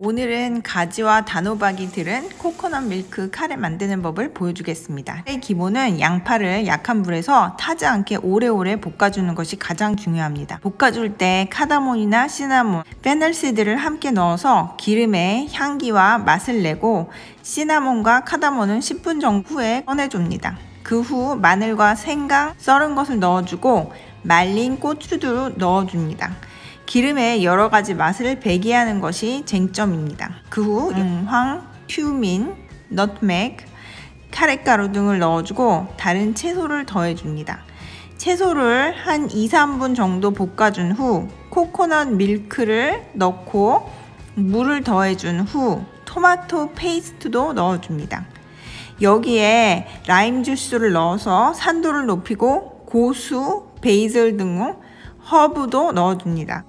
오늘은 가지와 단호박이 들은 코코넛 밀크 카레 만드는 법을 보여주겠습니다. 카레의 기본은 양파를 약한 불에서 타지 않게 오래오래 볶아주는 것이 가장 중요합니다. 볶아줄 때 카다몬이나 시나몬, 페널시드를 함께 넣어서 기름의 향기와 맛을 내고 시나몬과 카다몬은 10분 정도 후에 꺼내줍니다. 그 후 마늘과 생강, 썰은 것을 넣어주고 말린 고추도 넣어줍니다. 기름에 여러가지 맛을 배게 하는 것이 쟁점입니다. 그 후 황, 큐민, 너트맥, 카레가루 등을 넣어주고 다른 채소를 더해줍니다. 채소를 한 2~3분 정도 볶아준 후 코코넛 밀크를 넣고 물을 더해준 후 토마토 페이스트도 넣어줍니다. 여기에 라임 주스를 넣어서 산도를 높이고 고수, 베이슬 등 허브도 넣어줍니다.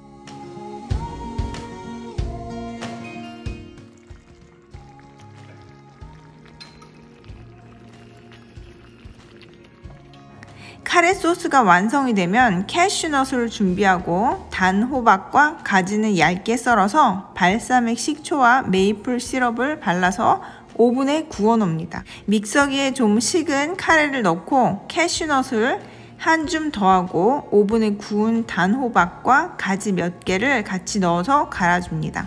카레 소스가 완성이 되면 캐슈넛을 준비하고 단호박과 가지는 얇게 썰어서 발사믹 식초와 메이플 시럽을 발라서 오븐에 구워 놓습니다. 믹서기에 좀 식은 카레를 넣고 캐슈넛을 한 줌 더하고 오븐에 구운 단호박과 가지 몇 개를 같이 넣어서 갈아줍니다.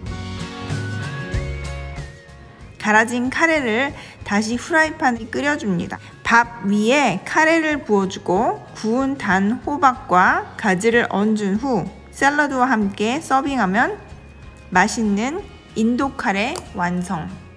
갈아진 카레를 다시 후라이팬에 끓여줍니다. 밥 위에 카레를 부어주고 구운 단호박과 가지를 얹은 후 샐러드와 함께 서빙하면 맛있는 인도 카레 완성!